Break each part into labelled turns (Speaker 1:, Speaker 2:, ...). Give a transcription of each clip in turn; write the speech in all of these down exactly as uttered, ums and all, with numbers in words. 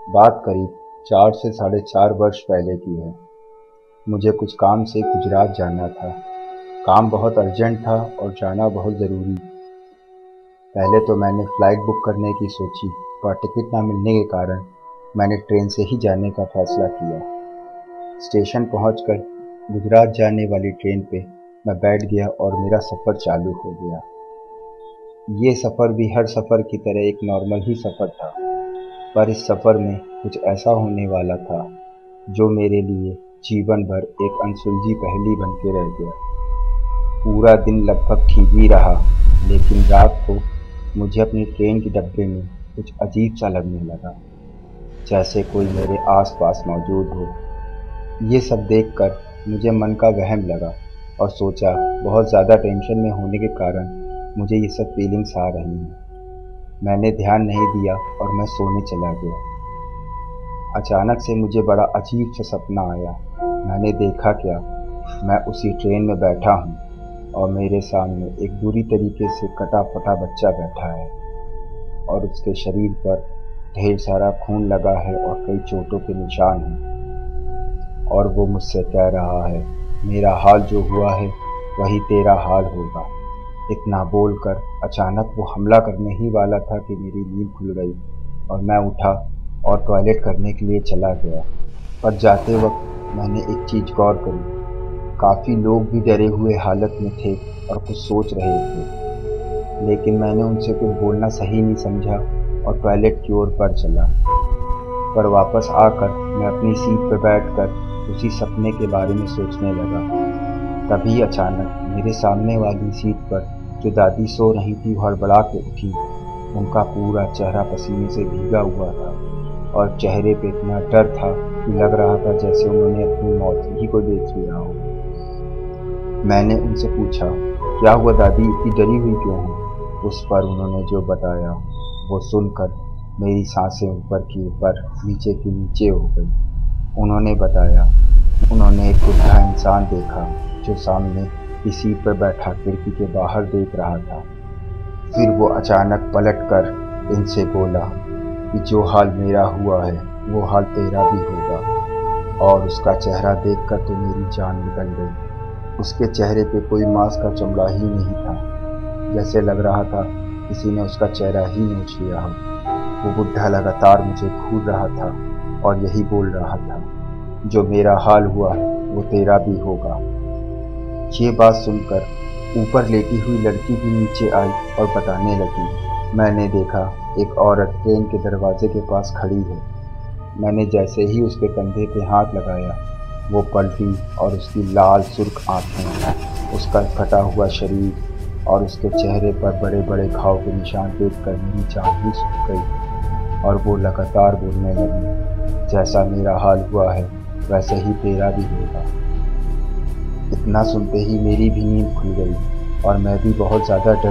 Speaker 1: बात करीब चार से साढ़े चार वर्ष पहले की है। मुझे कुछ काम से गुजरात जाना था। काम बहुत अर्जेंट था और जाना बहुत ज़रूरी। पहले तो मैंने फ़्लाइट बुक करने की सोची, पर टिकट ना मिलने के कारण मैंने ट्रेन से ही जाने का फ़ैसला किया। स्टेशन पहुंचकर गुजरात जाने वाली ट्रेन पे मैं बैठ गया और मेरा सफ़र चालू हो गया। ये सफ़र भी हर सफ़र की तरह एक नॉर्मल ही सफ़र था, पर इस सफ़र में कुछ ऐसा होने वाला था जो मेरे लिए जीवन भर एक अनसुलझी पहेली बन के रह गया। पूरा दिन लगभग ठीक ही रहा, लेकिन रात को मुझे अपनी ट्रेन के डब्बे में कुछ अजीब सा लगने लगा, जैसे कोई मेरे आसपास मौजूद हो। ये सब देखकर मुझे मन का वहम लगा और सोचा बहुत ज़्यादा टेंशन में होने के कारण मुझे ये सब फीलिंग्स आ रही हैं। मैंने ध्यान नहीं दिया और मैं सोने चला गया। अचानक से मुझे बड़ा अजीब सा सपना आया। मैंने देखा क्या, मैं उसी ट्रेन में बैठा हूँ और मेरे सामने एक बुरी तरीके से कटा फटा बच्चा बैठा है और उसके शरीर पर ढेर सारा खून लगा है और कई चोटों के निशान हैं। और वो मुझसे कह रहा है, मेरा हाल जो हुआ है वही तेरा हाल होगा। इतना बोलकर अचानक वो हमला करने ही वाला था कि मेरी नींद खुल गई और मैं उठा और टॉयलेट करने के लिए चला गया। पर जाते वक्त मैंने एक चीज़ गौर करी। काफ़ी लोग भी डरे हुए हालत में थे और कुछ सोच रहे थे, लेकिन मैंने उनसे कुछ बोलना सही नहीं समझा और टॉयलेट की ओर बढ़ चला। पर वापस आकर मैं अपनी सीट पर बैठकर उसी सपने के बारे में सोचने लगा। तभी अचानक मेरे सामने वाली सीट पर जो दादी सो रही थी वो हड़बड़ा के उठी। उनका पूरा चेहरा पसीने से भीगा हुआ था और चेहरे पे इतना डर था कि लग रहा था जैसे उन्होंने अपनी मौत ही को देख लिया हो। मैंने उनसे पूछा, क्या हुआ दादी, इतनी डरी हुई क्यों हो? उस पर उन्होंने जो बताया वो सुनकर मेरी सांसें ऊपर की ऊपर नीचे की नीचे हो गई। उन्होंने बताया उन्होंने एक बुढ़ा इंसान देखा जो सामने की सीट पर बैठा खिड़की के बाहर देख रहा था। फिर वो अचानक पलटकर इनसे बोला कि जो हाल मेरा हुआ है वो हाल तेरा भी होगा। और उसका चेहरा देखकर तो मेरी जान निकल गई। उसके चेहरे पे कोई मांस का चमड़ा ही नहीं था, जैसे लग रहा था किसी ने उसका चेहरा ही नोच लिया हो। वो बुढ़ा लगातार मुझे घूर रहा था और यही बोल रहा था, जो मेरा हाल हुआ है वो तेरा भी होगा। ये बात सुनकर ऊपर लेटी हुई लड़की भी नीचे आई और बताने लगी, मैंने देखा एक औरत ट्रेन के दरवाजे के पास खड़ी है। मैंने जैसे ही उसके कंधे पे हाथ लगाया वो पलटी और उसकी लाल सुर्ख आंखें, उसका कटा हुआ शरीर और उसके चेहरे पर बड़े बड़े घाव के निशान देखकर मेरी जान ही सूख गई। और वो लगातार बोलने लगी, जैसा मेरा हाल हुआ है वैसे ही तेरा भी होगा। इतना सुनते ही मेरी भी नींद खुल गई और मैं भी बहुत ज़्यादा डर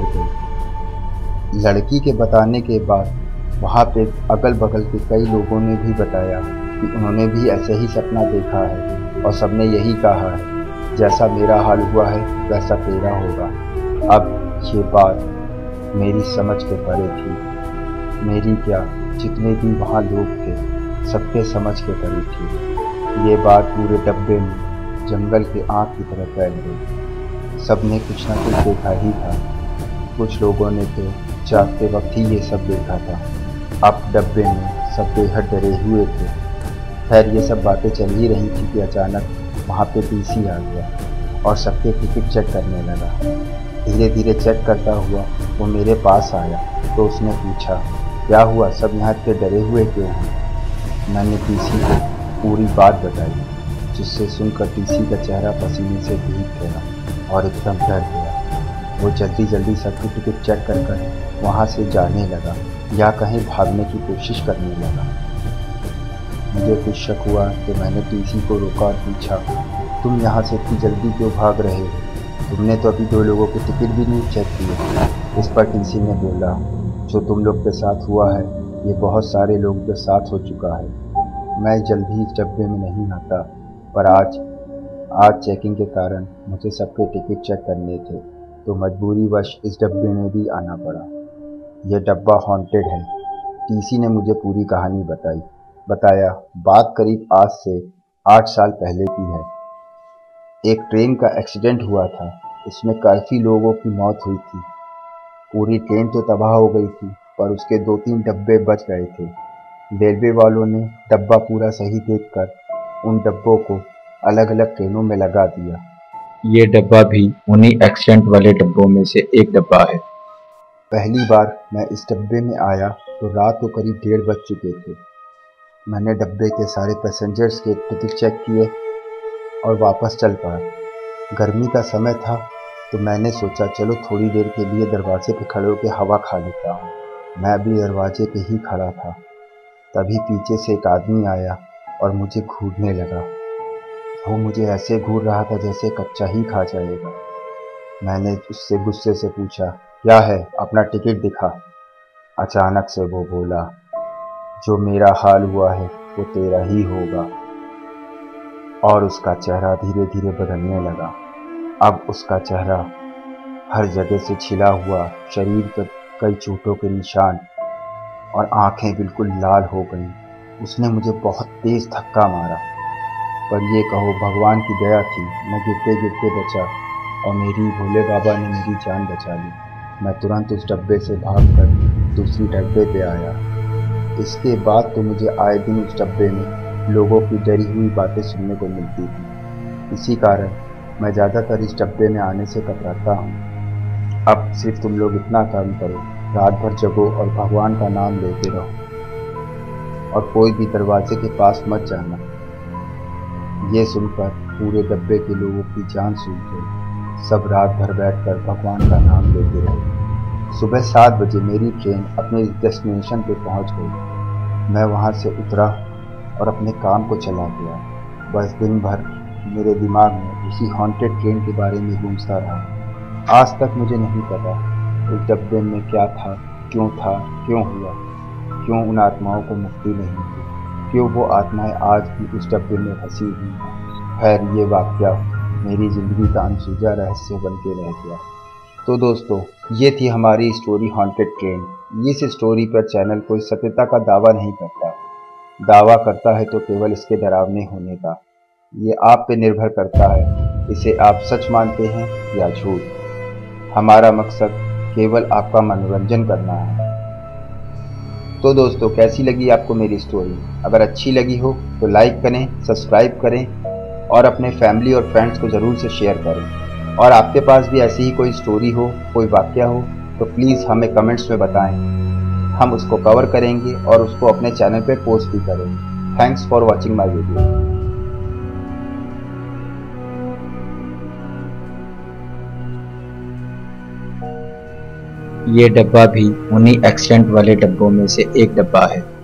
Speaker 1: गई। लड़की के बताने के बाद वहाँ पे अगल बगल के कई लोगों ने भी बताया कि उन्होंने भी ऐसे ही सपना देखा है और सबने यही कहा है, जैसा मेरा हाल हुआ है वैसा तेरा होगा। अब ये बात मेरी समझ के परे थी। मेरी क्या, जितने भी वहाँ लोग थे सबके समझ के परे थी। ये बात पूरे डब्बे में जंगल के आग की तरह फैल गई। सबने कुछ ना कुछ देखा ही था। कुछ लोगों ने तो जागते वक्त ही ये सब देखा था। अब डब्बे में सब बेहद डरे हुए थे। खैर ये सब बातें चल ही रही थी कि अचानक वहाँ पे टीसी आ गया और सबके टिकट चेक करने लगा। धीरे धीरे चेक करता हुआ वो मेरे पास आया तो उसने पूछा, क्या हुआ, सब यहाँ इतने डरे हुए क्यों हैं? मैंने टीसी को पूरी बात बताई, जिससे सुनकर टीसी का चेहरा पसीने से भीग गया और एकदम डर गया। वो जल्दी जल्दी सबकी टिकट चेक कर कर वहाँ से जाने लगा या कहीं भागने की कोशिश करने लगा। मुझे कुछ शक हुआ तो मैंने टीसी को रोका और पूछा, तुम यहाँ से इतनी जल्दी क्यों भाग रहे हो? तुमने तो अभी दो लोगों के टिकट भी नहीं चेक किए। इस पर टीसी ने बोला, जो तुम लोग के साथ हुआ है ये बहुत सारे लोगों के साथ हो चुका है। मैं जल्दी इस डब्बे में नहीं आता, पर आज आज चेकिंग के कारण मुझे सबके टिकट चेक करने थे तो मजबूरीवश इस डब्बे में भी आना पड़ा। यह डब्बा हॉन्टेड है। टीसी ने मुझे पूरी कहानी बताई। बताया, बात करीब आज से आठ साल पहले की है। एक ट्रेन का एक्सीडेंट हुआ था, उसमें काफ़ी लोगों की मौत हुई थी। पूरी ट्रेन तो तबाह हो गई थी, पर उसके दो तीन डब्बे बच गए थे। रेलवे वालों ने डब्बा पूरा सही देखकर उन डब्बों को अलग अलग ट्रेनों में लगा दिया।
Speaker 2: ये डब्बा भी उन्हीं एक्सीडेंट वाले डब्बों में से एक डब्बा है।
Speaker 1: पहली बार मैं इस डब्बे में आया तो रात को करीब डेढ़ बज चुके थे। मैंने डब्बे के सारे पैसेंजर्स के टिकट चेक किए और वापस चल पड़ा। गर्मी का समय था तो मैंने सोचा चलो थोड़ी देर के लिए दरवाजे पे खड़े होकर हवा खा लेता हूँ। मैं भी दरवाजे पे ही खड़ा था, तभी पीछे से एक आदमी आया और मुझे घूरने लगा। वो मुझे ऐसे घूर रहा था जैसे कच्चा ही खा जाएगा। मैंने उससे गुस्से से पूछा, क्या है, अपना टिकट दिखा। अचानक से वो बोला, जो मेरा हाल हुआ है वो तेरा ही होगा। और उसका चेहरा धीरे धीरे बदलने लगा। अब उसका चेहरा हर जगह से छिला हुआ, शरीर पर कई चोटों के निशान और आंखें बिल्कुल लाल हो गईं। उसने मुझे बहुत तेज धक्का मारा, पर ये कहो भगवान की दया थी, मैं गिरते गिरते बचा और मेरी भोले बाबा ने मेरी जान बचा ली। मैं तुरंत उस डब्बे से भागकर दूसरी डब्बे पे आया। इसके बाद तो मुझे आए दिन उस डब्बे में लोगों की डरी हुई बातें सुनने को मिलती थी। इसी कारण मैं ज़्यादातर इस डब्बे में आने से कतराता हूँ। अब सिर्फ तुम लोग इतना काम करो, रात भर जगो और भगवान का नाम लेते रहो और कोई भी दरवाजे के पास मत जाना। ये सुनकर पूरे डब्बे के लोगों की जान सूझ गई। सब रात भर बैठकर भगवान का नाम लेते रहे। सुबह सात बजे मेरी ट्रेन अपने डेस्टिनेशन पे पहुंच गई। मैं वहां से उतरा और अपने काम को चला गया। बस दिन भर मेरे दिमाग में उसी हॉन्टेड ट्रेन के बारे में गूंजता रहा। आज तक मुझे नहीं पता उस डब्बे में क्या था, क्यों था, क्यों हुआ, क्यों उन आत्माओं को मुक्ति नहीं हुई, क्यों वो आत्माएं आज भी उस डब्बे में फंसी हुई हैं। खैर, ये वाकया मेरी ज़िंदगी का अनसुलझा रहस्य बन के रह गया। तो दोस्तों, ये थी हमारी स्टोरी हॉन्टेड ट्रेन। इस स्टोरी पर चैनल कोई सत्यता का दावा नहीं करता। दावा करता है तो केवल इसके डरावने होने का। ये आप पे निर्भर करता है, इसे आप सच मानते हैं या झूठ। हमारा मकसद केवल आपका मनोरंजन करना है। तो दोस्तों, कैसी लगी आपको मेरी स्टोरी? अगर अच्छी लगी हो तो लाइक करें, सब्सक्राइब करें और अपने फैमिली और फ्रेंड्स को ज़रूर से शेयर करें। और आपके पास भी ऐसी ही कोई स्टोरी हो, कोई वाकया हो तो प्लीज़ हमें कमेंट्स में बताएं। हम उसको कवर करेंगे और उसको अपने चैनल पे पोस्ट भी करेंगे। Thanks for watching my video.
Speaker 2: ये डब्बा भी उन्हीं एक्सीडेंट वाले डब्बों में से एक डब्बा है।